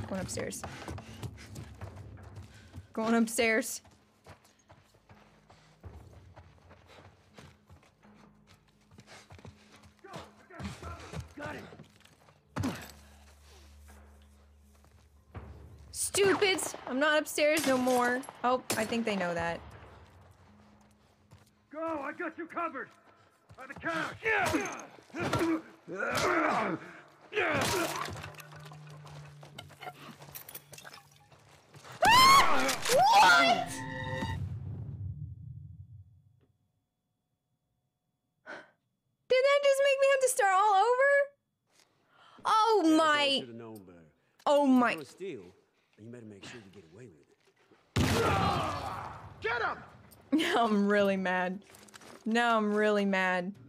Going upstairs. Going upstairs. Got it. Stupids! I'm not upstairs no more. Oh, I think they know that. Go! I got you covered! By the couch! What? Did that just make me have to start all over? Oh my! Oh my! Steal, you better make sure you get away with it. Get him! Now I'm really mad. Now I'm really mad.